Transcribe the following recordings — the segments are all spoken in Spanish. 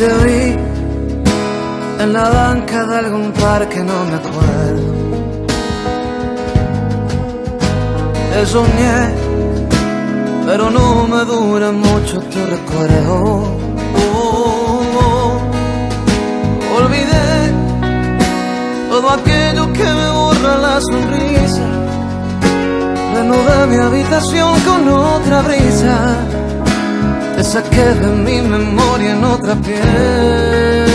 te vi en la banca de algún parque, no me acuerdo. Te soñé, pero no me dura mucho tu recuerdo. Olvidé todo aquello que me borra la sonrisa. Reanudé mi habitación con otra brisa. Te saqué de mi memoria en otra piel.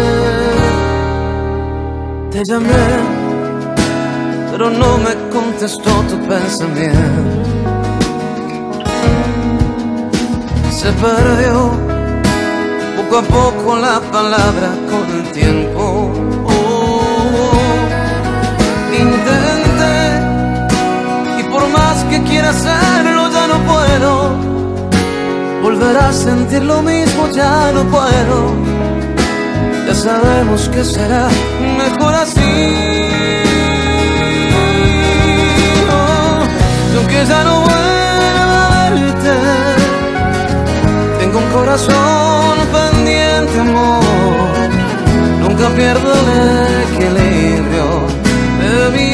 Te llamé, pero no me contestó tu pensamiento. Se perdió poco a poco la palabra con el tiempo. Intenté, y por más que quiera hacerlo ya no puedo. Volver a sentir lo mismo ya no puedo. Ya sabemos que será mejor así. Y aunque ya no vuelva a verte, tengo un corazón pendiente, amor. Nunca pierdo el equilibrio de mi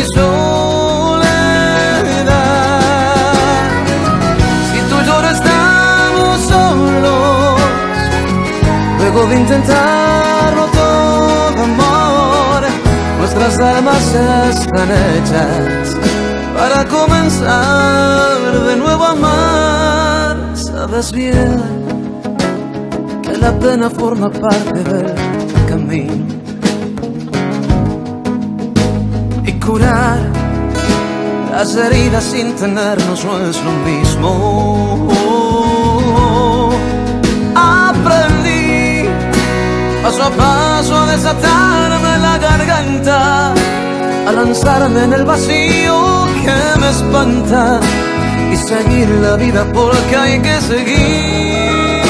soledad. Si tú y yo estamos solos, luego de intentarlo todo, amor, nuestras almas están hechas para comenzar de nuevo a amar. Sabes bien que la pena forma parte del camino, y curar las heridas sin tenernos no es lo mismo. Aprendí paso a paso a desatarme la garganta, a lanzarme en el vacío que me espanta, y seguir la vida porque hay que seguir.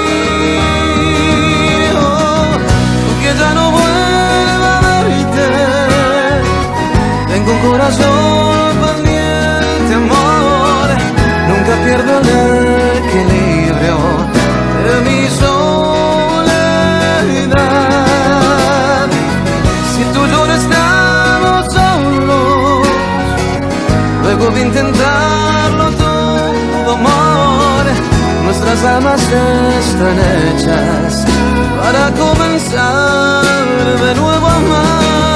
Aunque ya no vuelva a verte, tengo un corazón pendiente, amor. Nunca pierdo el equilibrio de mi soledad. Si tú y yo no estamos solos, luego de intentarlo todo, amor, nuestras almas están hechas para comenzar de nuevo a amar.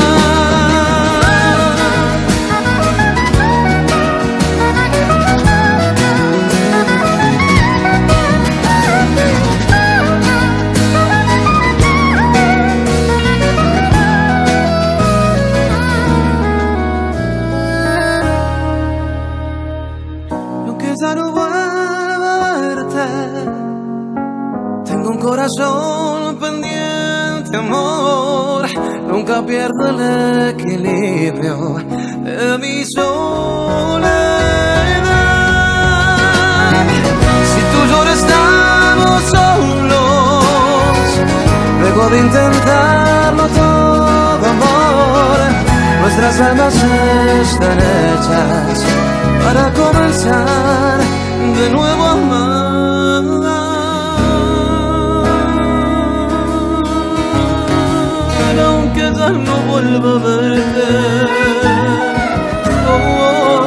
Ya no vuelvo a verte, tengo un corazón pendiente, amor. Nunca pierdo el equilibrio de mi soledad. Si tú y yo estamos solos, luego de intentarlo todo, amor, nuestras almas están hechas para comenzar de nuevo a amar. Aunque ya no vuelva a verte,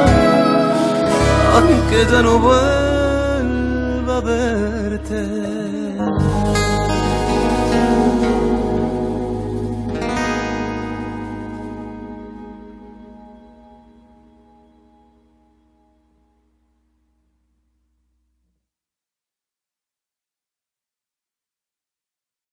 aunque ya no vuelva a verte.